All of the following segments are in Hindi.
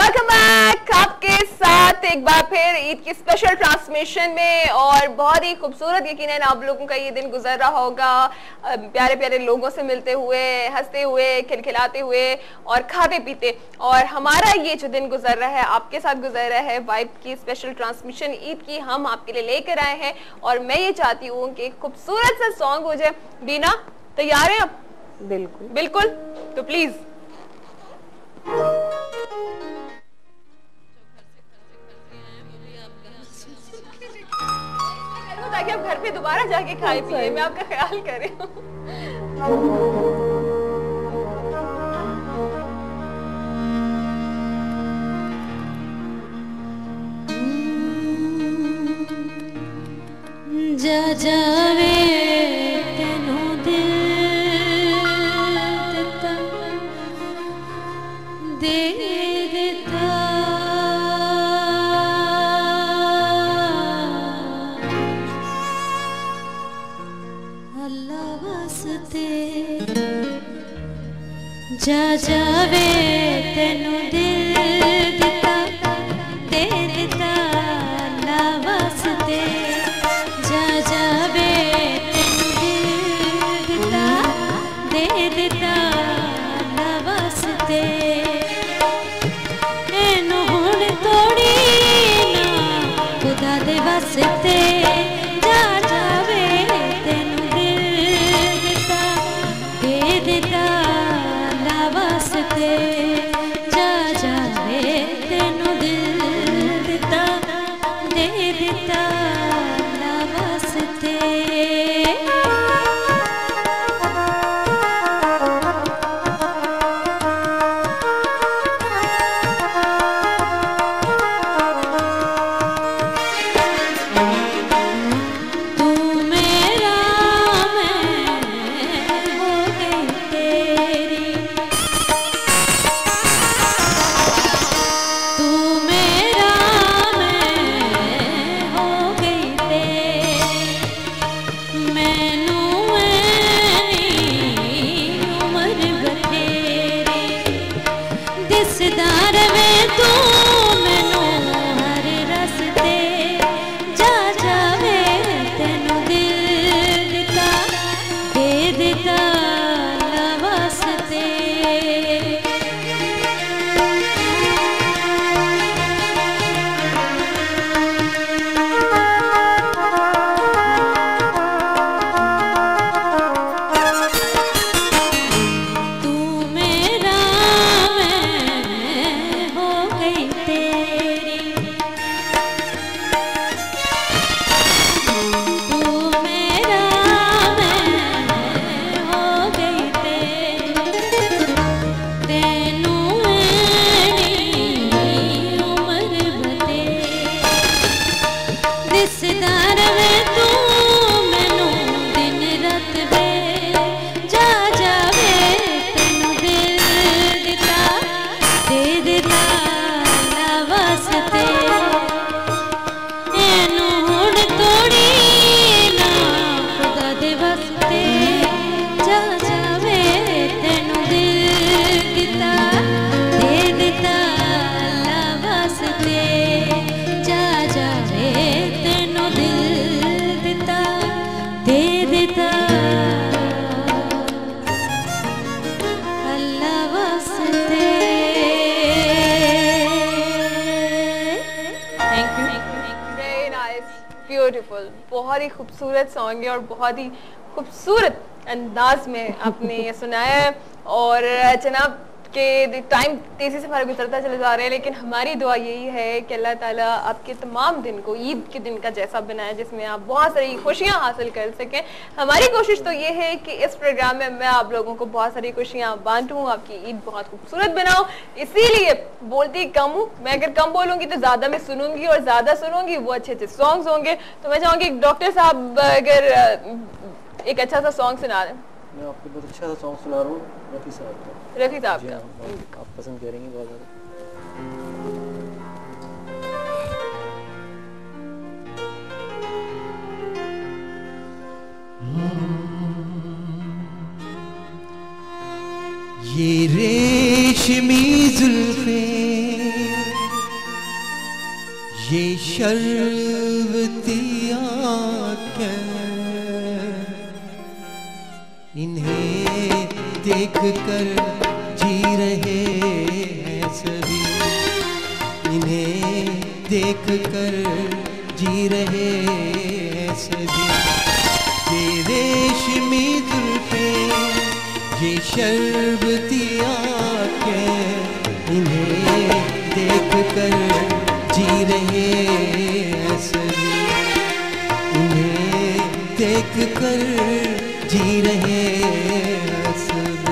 वेलकम बैक आपके साथ एक बार फिर ईद की स्पेशल ट्रांसमिशन में। और बहुत ही खूबसूरत यकीनन आप लोगों का ये दिन गुजर रहा होगा, प्यारे प्यारे लोगों से मिलते हुए, हंसते हुए, खिलखिलाते हुए और खाते पीते। और हमारा ये जो दिन गुजर रहा है आपके साथ गुजर रहा है वाइब की स्पेशल ट्रांसमिशन ईद की हम आपके लिए लेकर आए हैं। और मैं ये चाहती हूँ कि खूबसूरत सा सॉन्ग हो जाए। बीना तैयार है आप? बिल्कुल बिल्कुल, तो प्लीज ताकि आप घर पे दोबारा जाके खाए पिए, मैं आपका ख्याल कर रही हूँ। जा जावे तेनू दिल दिता दे दिता अल्लाह वास्ते जा जावे तेनू दिल दिता दे दिता अल्लाह वास्ते जा जावे तेनू दिल दिता दे दिता अल्लाह वास्ते एनू हुण तोड़ी ना खुदा दे वास्ते जा जावे तेनू दिल दिता दे दिता अल्लाह वास्ते जा जावे तेनू दिल दिता दे दिता अल्लाह वास्ते। दिसदार में तू मैनू हर रस्ते जा जावे तेनू दिल दिता दे दिता अल्लाह वास्ते दिसदार में तू मैनू दिन रात वे जा जावे तेनू दिल दिता दे दिता अल्लाह वास्ते एनू हुण तोड़ी ना खुदा दे वास्ते जा जावे तेनू दिल दिता दे दिता अल्लाह वास्ते जा जावे तेनू दिल दिता दे दिता अल्लाह वास्ते। Thank you. Very nice, beautiful, बहुत ही खूबसूरत सॉन्ग है और बहुत ही खूबसूरत अंदाज में आपने ये सुनाया है। और जनाब के टाइम तेजी से हमारा गुजरता चले जा रहे हैं, लेकिन हमारी दुआ यही है कि अल्लाह ताला आपके तमाम दिन को ईद के दिन का जैसा बनाए जिसमें आप बहुत सारी खुशियां हासिल कर सकें। हमारी कोशिश तो ये है कि इस प्रोग्राम में मैं आप लोगों को बहुत सारी खुशियां बांटूं, आपकी ईद बहुत खूबसूरत बनाऊं। इसीलिए बोलती कम हूँ, मैं अगर कम बोलूंगी तो ज्यादा मैं सुनूंगी और ज्यादा सुनूंगी वो अच्छे अच्छे सॉन्ग्स होंगे। तो मैं चाहूंगी डॉक्टर साहब अगर एक अच्छा सा सॉन्ग सुना दें। मैं आपको बहुत अच्छा सा सॉन्ग सुना रहा हूँ रफ़ी साहब का। रफ़ी साहब का आप पसंद करेंगे बहुत ज़्यादा। ये रेशमी जुल्फे ये शर्वती आँखें इन्हें देख कर जी रहे हैं सभी, इन्हें देख कर जी रहे हैं सभी। ये रेशमी जुल्फें, ये शर्बती आँखें इन्हें देख कर जी रहे हैं सभी, इन्हें देख कर जी रहे हैं सभी।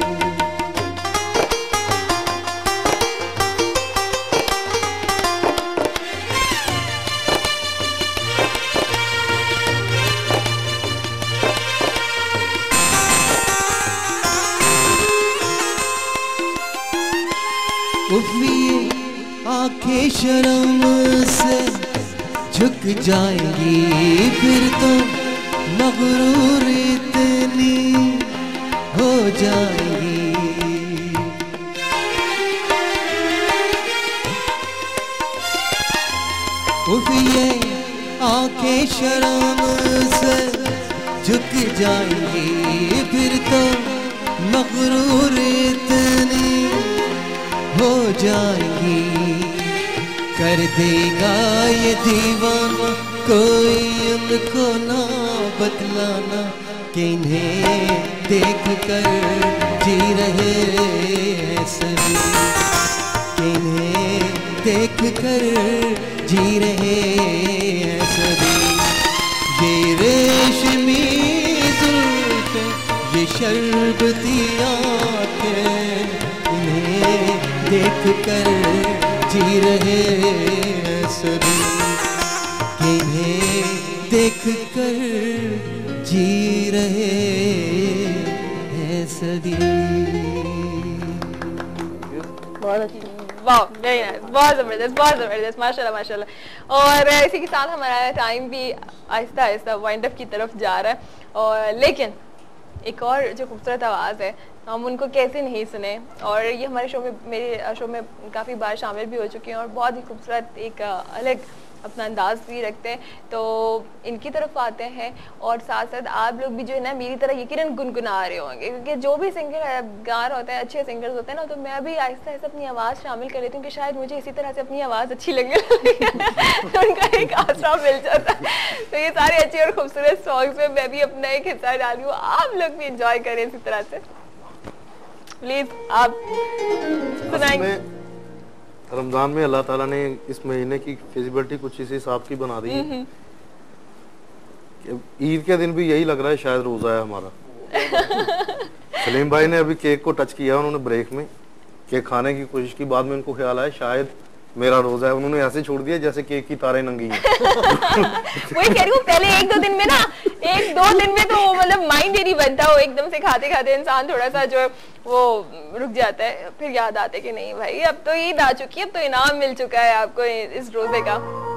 ये आंखें शर्म से झुक जाएंगी, फिर तो मगरूर इतनी हो जाएंगी। ये आंखें शर्म से झुक जाएंगी, फिर तो मगरूर इतनी हो जाएगी। कर देगा ये दीवाना कोई उनको ना बतलाना, कि इन्हें देख कर जी रहे हैं सभी, कि इन्हें देख कर जी रहे हैं सभी। ये रेशमी जुल्फें, ये शर्बती आँखें इन्हें देख कर जी रहे हैं सभी, इन्हें देख कर जी रहे हैं सभी। बहुत अच्छी, वाह, वेरी नाइस, बहुत ज़बरदस्त, माशाल्लाह माशाल्लाह। और इसी के साथ हमारा टाइम भी आहिस्ता आहिस्ता वाइंड अप की तरफ जा रहा है, और लेकिन एक और जो खूबसूरत आवाज़ है हम उनको कैसे नहीं सुने। और ये हमारे शो में, मेरे शो में काफ़ी बार शामिल भी हो चुके हैं और बहुत ही खूबसूरत एक अलग अपना अंदाज भी रखते हैं। तो इनकी तरफ आते हैं और साथ साथ आप लोग भी जो है ना मेरी तरह यकीनन गुनगुना रहे होंगे, क्योंकि जो भी सिंगर गार होता है, अच्छे सिंगर्स होते हैं ना, तो मैं भी आहिस्ता आहिस्ता अपनी आवाज़ शामिल कर लेती हूँ कि शायद मुझे इसी तरह से अपनी आवाज़ अच्छी लगने लगी तो उनका एक आसरा मिल जाता है। तो ये सारे अच्छे और खूबसूरत सॉन्ग्स में मैं भी अपना एक हिस्सा डाली हूँ, आप लोग भी इंजॉय करें इसी तरह से। प्लीज आप सुनाएंगे। रमजान में अल्लाह ताला ने इस महीने की फिजिबिलिटी कुछ इस हिसाब की बना दी है कि ईद के दिन भी यही लग रहा है शायद रोजा है हमारा। सलीम भाई ने अभी केक को टच किया, उन्होंने ब्रेक में केक खाने की कोशिश की, बाद में उनको ख्याल आया शायद मेरा रोजा है, उन्होंने ऐसे छोड़ दिया जैसे केक की तारें नंगी हैं। वही कह रही हूँ, पहले एक दो दिन में ना, एक दो दिन में तो मतलब माइंड ही नहीं बनता, वो एकदम से खाते खाते इंसान थोड़ा सा जो वो रुक जाता है, फिर याद आते कि नहीं भाई अब तो ईद आ चुकी है, अब तो इनाम मिल चुका है आपको इस रोजे का।